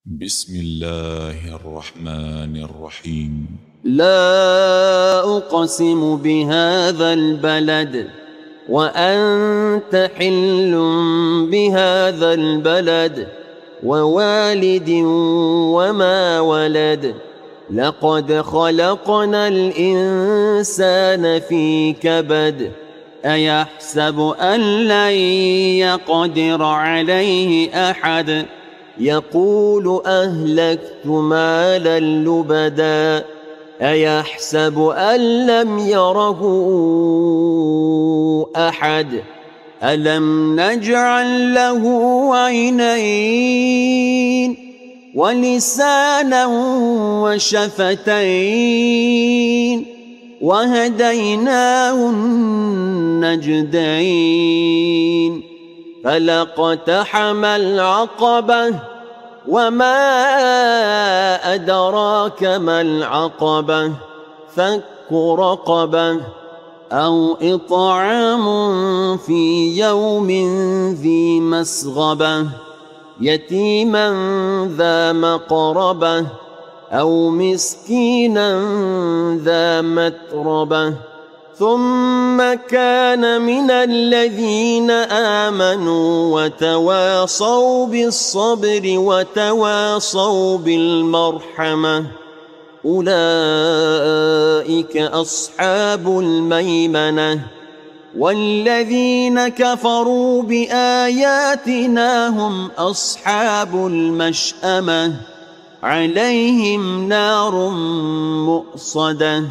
بسم الله الرحمن الرحيم. لا أقسم بهذا البلد وأنت حل بهذا البلد ووالد وما ولد. لقد خلقنا الإنسان في كبد. أيحسب أن لن يقدر عليه أحد. يقول أهلكت مالا لبدا. أيحسب أن لم يره أحد. ألم نجعل له عينين ولسانا وشفتين وهديناه النجدين. فلاقتحم العقبة وما أدراك ما العقبة. فك رقبة أو إطعام في يوم ذي مسغبة يتيما ذا مقربة أو مسكينا ذا متربة ثم كان من الذين آمنوا وتواصوا بالصبر وتواصوا بالمرحمة. أولئك أصحاب الميمنة. والذين كفروا بآياتنا هم أصحاب المشأمة. عليهم نار مؤصدة.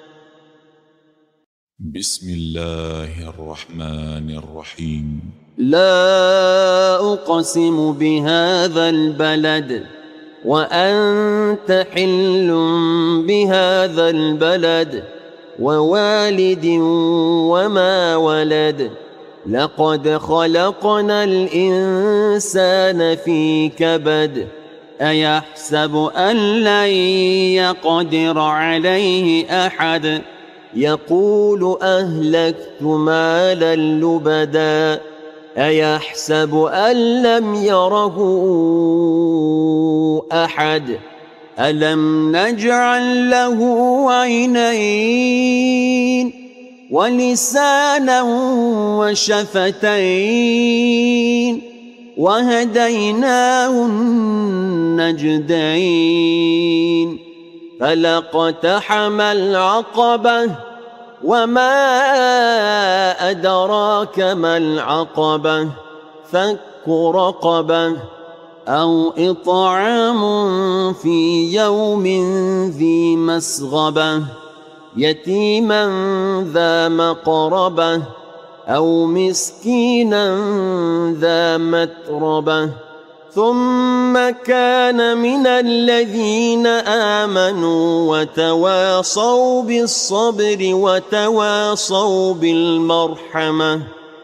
بسم الله الرحمن الرحيم. لا أقسم بهذا البلد وأنت حل بهذا البلد ووالد وما ولد. لقد خلقنا الإنسان في كبد. أيحسب أن لن يقدر عليه أحد. يقول أهلكت مالا لبدا. أيحسب أن لم يره أحد. ألم نجعل له عينين ولسانا وشفتين وهديناه النجدين. فلاقتحم العقبة وما أدراك ما العقبة. فك رقبة أو إطعام في يوم ذي مسغبة يتيما ذا مقربة أو مسكينا ذا متربة ثم كان من الذين آمنوا وتواصوا بالصبر وتواصوا بالمرحمة.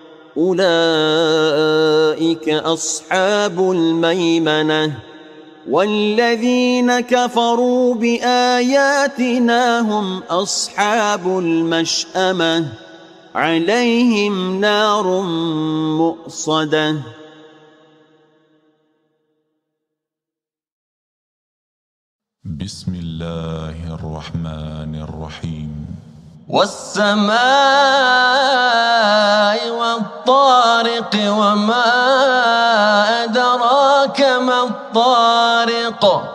أولئك أصحاب الميمنة. والذين كفروا بآياتنا هم أصحاب المشأمة. عليهم نار مؤصدة. بسم الله الرحمن الرحيم. والسماء والطارق وما أدراك ما الطارق.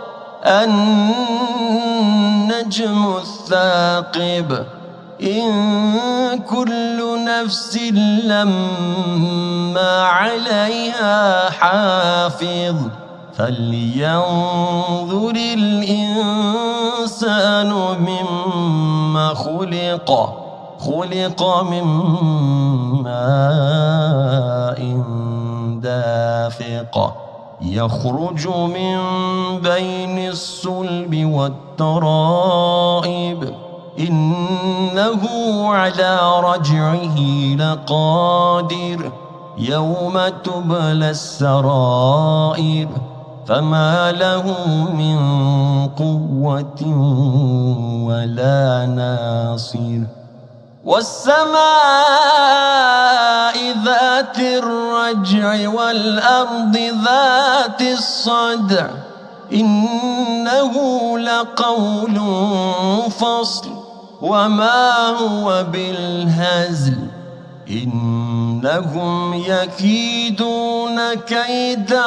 النجم الثاقب. إن كل نفس لما عليها حافظ. فلينظر الإنسان مما خلق. خلق من ماء دافق يخرج من بين الصلب والترائب. إنه على رجعه لقادر. يوم تبلى السرائر. فما له من قوة ولا ناصر. والسماء ذات الرجع والأرض ذات الصدع إنه لقول فصل وما هو بالهزل إنهم يكيدون كيدا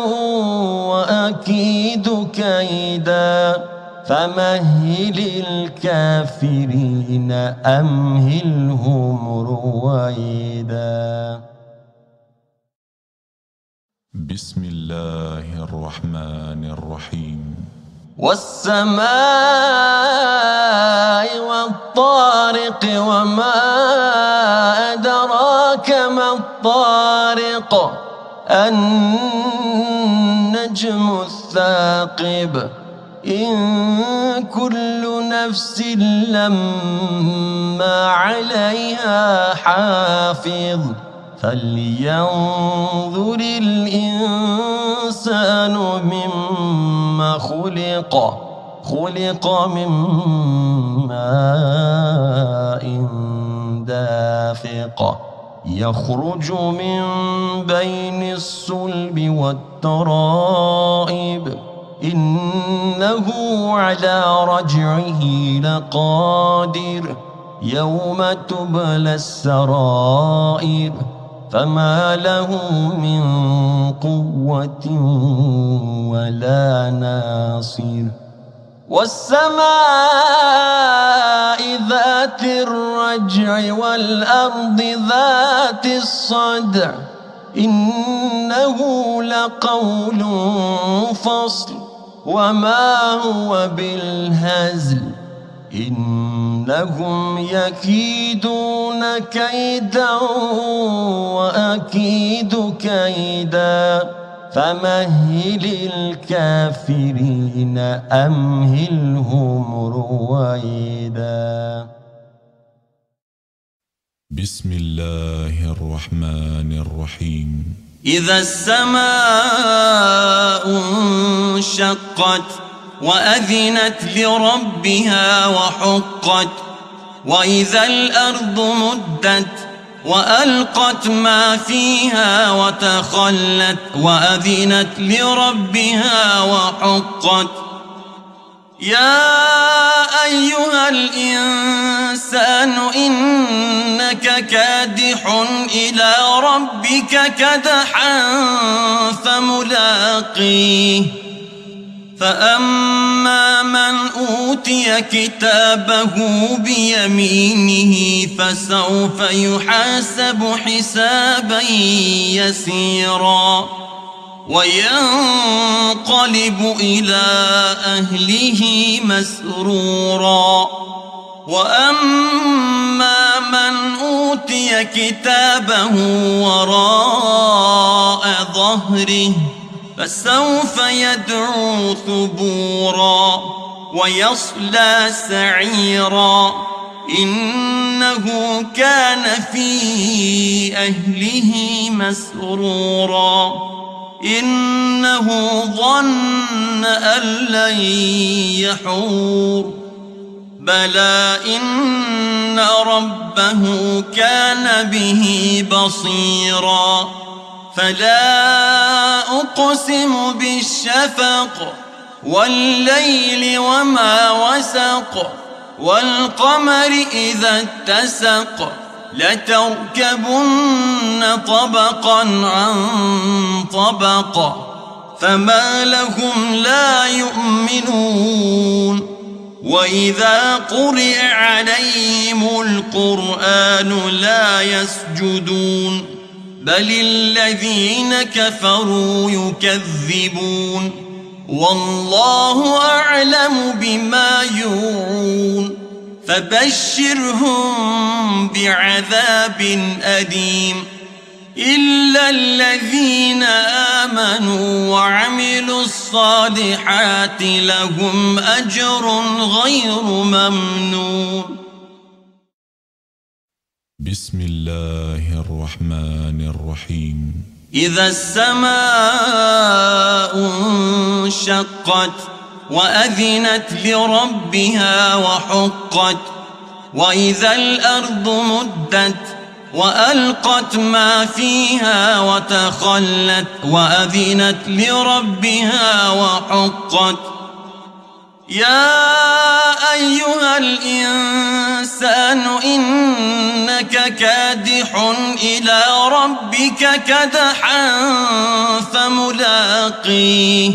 وأكيد كيدا فمهل الكافرين أمهلهم رويدا. بسم الله الرحمن الرحيم. والسماء والطارق وما أدراك ما الطارق النجم الثاقب إن كل نفس لما عليها حافظ فلينظر الإنسان مما خلق من ماء دافق يخرج من بين الصلب والترائب إنه على رجعه لقادر يوم تبلى السرائر فما له من قوة ولا ناصر. والسماء ذات الرجع والأرض ذات الصدع إنه لقول فصل وما هو بالهزل إنهم يكيدون كيدا وأكيد كيدا فمهل الكافرين أمهلهم رويدا. بسم الله الرحمن الرحيم. إذا السماء انشقت وأذنت لربها وحقت وإذا الأرض مدت وألقت ما فيها وتخلت وأذنت لربها وحقت. يا أيها الإنسان إنك كادح إلى ربك كدحا فملاقيه فأما من أوتي كتابه بيمينه فسوف يحاسب حسابا يسيرا وينقلب إلى أهله مسرورا. وأما من أوتي كتابه وراء ظهره فسوف يدعو ثبورا ويصلى سعيرا إنه كان في أهله مسرورا إنه ظن أن لن يحور بلى إن ربه كان به بصيرا. فلا أقسم بالشفق والليل وما وسق والقمر إذا اتسق لتركبن طبقا عن طبق فما لهم لا يؤمنون وإذا قرئ عليهم القرآن لا يسجدون بل الذين كفروا يكذبون والله أعلم بما يوعون فبشرهم بعذاب أليم إلا الذين آمنوا وعملوا الصالحات لهم أجر غير ممنون. بسم الله الرحمن الرحيم. إذا السماء انشقت وأذنت لربها وحقت وإذا الأرض مدت وألقت ما فيها وتخلت وأذنت لربها وحقت يا أيها الإنسان إنك كادح إلى ربك كدحا فملاقيه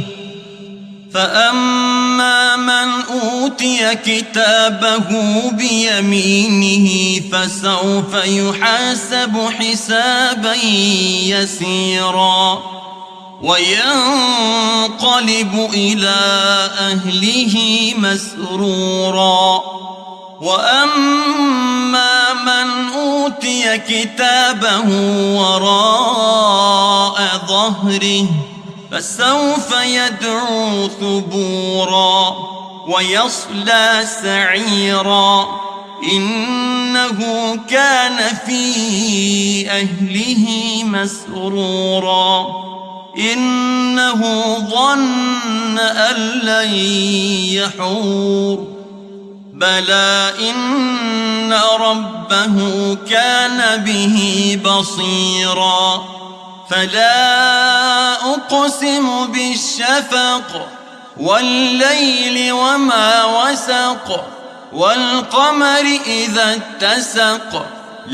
فأما من أوتي كتابه بيمينه فسوف يحاسب حسابا يسيرا وينقلب إلى أهله مسرورا وأما من أوتي كتابه وراء ظهره فسوف يدعو ثبورا ويصلى سعيرا إنه كان في أهله مسرورا إنه ظن أن لن يحور بلى إن ربه كان به بصيرا فلا أقسم بالشفق والليل وما وسق والقمر إذا اتسق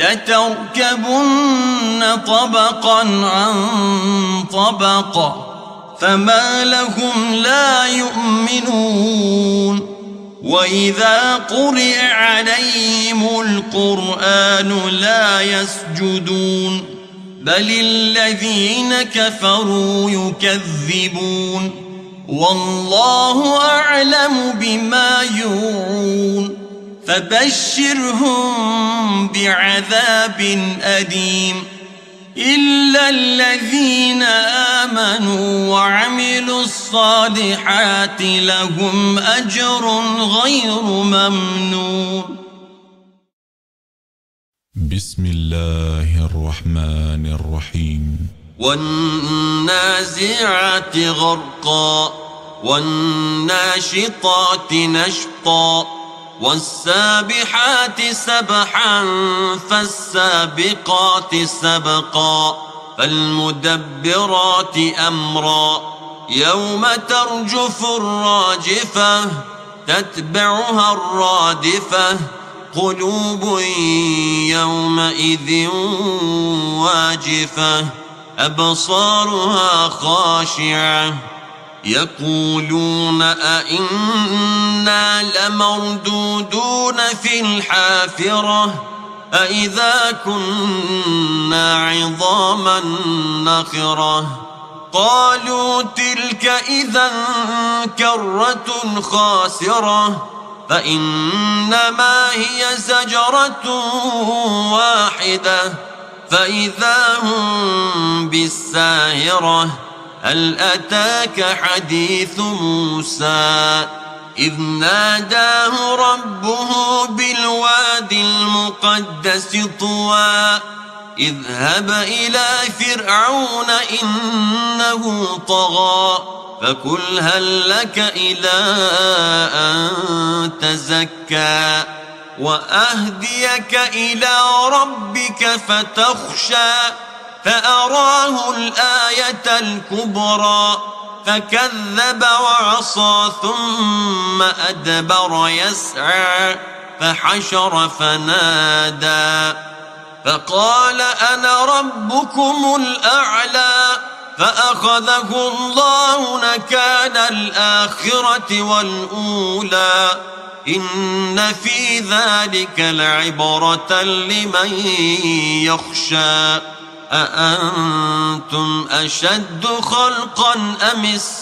لتركبن طبقا عن طبق فما لهم لا يؤمنون وإذا قرئ عليهم القرآن لا يسجدون بل الذين كفروا يكذبون والله أعلم بما يوعون فبشرهم بعذاب أليم إلا الذين آمنوا وعملوا الصالحات لهم أجر غير ممنون. بسم الله الرحمن الرحيم. والنازعات غرقا والناشطات نشطا والسابحات سبحا فالسابقات سبقا فالمدبرات أمرا يوم ترجف الراجفة تتبعها الرادفة قلوب يومئذ واجفة أبصارها خاشعة يقولون أئنا لمردودون في الحافرة أئذا كنا عظاما نخرة قالوا تلك إذا كرة خاسرة فإنما هي زجرة واحدة فإذا هم بالساهرة هل أتاك حديث موسى إذ ناداه ربه بالوادي المقدس طوى اذهب إلى فرعون إنه طغى فقل هل لك إلى أن تزكى وأهديك إلى ربك فتخشى فأراه الآية الكبرى فكذب وعصى ثم أدبر يسعى فحشر فنادى فقال أنا ربكم الأعلى فأخذه الله نكال الآخرة والأولى إن في ذلك لعبرة لمن يخشى أأنتم أشد خلقا أم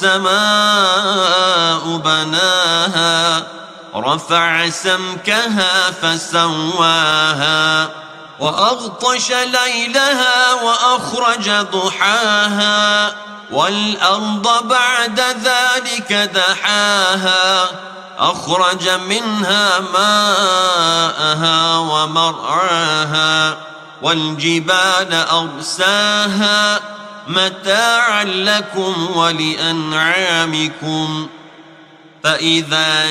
السماء بناها رفع سمكها فسواها وأغطش ليلها وأخرج ضحاها والأرض بعد ذلك دحاها أخرج منها ماءها ومرعاها والجبال أرساها متاعا لكم ولأنعامكم فإذا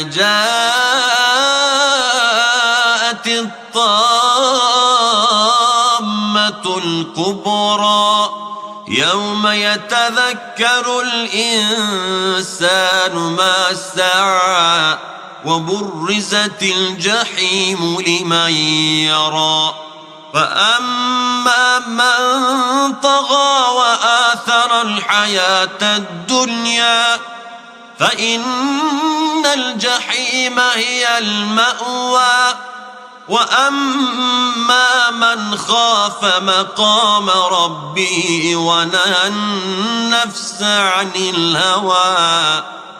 جاءت الطامة الصاخة الكبرى يوم يتذكر الإنسان ما سعى وبرزت الجحيم لمن يرى فأما من طغى وآثر الحياة الدنيا فإن الجحيم هي المأوى وأما من خاف مقام ربه ونهى النفس عن الهوى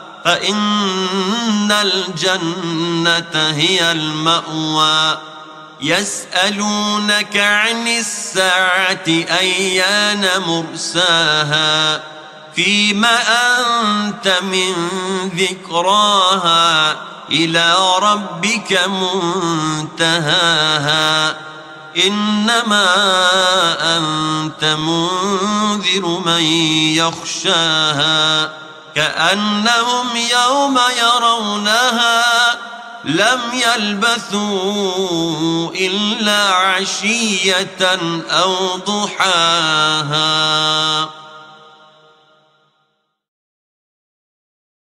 فإن الجنة هي المأوى يسألونك عن الساعة أيان مرساها فيم أنت من ذكراها إلى ربك منتهاها إنما أنت منذر من يخشاها كأنهم يوم يرونها لم يلبثوا إلا عشية أو ضحاها.